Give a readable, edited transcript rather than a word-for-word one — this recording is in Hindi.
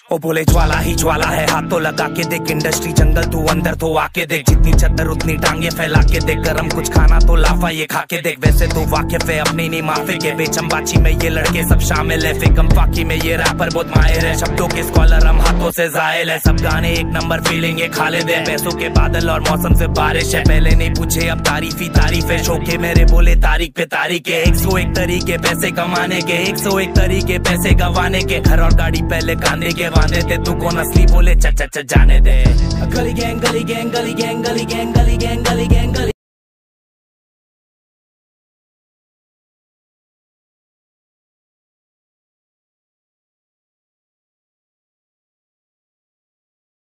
ओ बोले ज्वाला ही ज्वाला है, हाथों लगा के देख, इंडस्ट्री जंगल तू अंदर तो आके देख, जितनी चद्दर उतनी टांगे फैला के देख, गरम कुछ खाना तो लाफा ये खा के देख, वैसे तो वाकिफ है अपनी नहीं माफी के, बेचंबाची में ये लड़के सब शामिल है, फिकम फाकी में ये रैपर बहुत माहिर है, शब्दों के स्कॉलर हम हाथों से जाहिल है, सब गाने एक नंबर फीलिंग ये खाले दे, पैसों के बादल और मौसम से बारिश है, पहले नहीं पूछे अब तारीफ ही तारीफ है, शोके मेरे बोले तारीख पे तारीख है, 101 तरीके पैसे कमाने के, 101 तरीके पैसे गंवाने के, घर और गाड़ी पहले कांधे के बांधे थे, तू कौन असली बोले च जाने दे। गली गैंग गली गैंग गली गैंग गली गैंग गली गैंग गली गैंग गली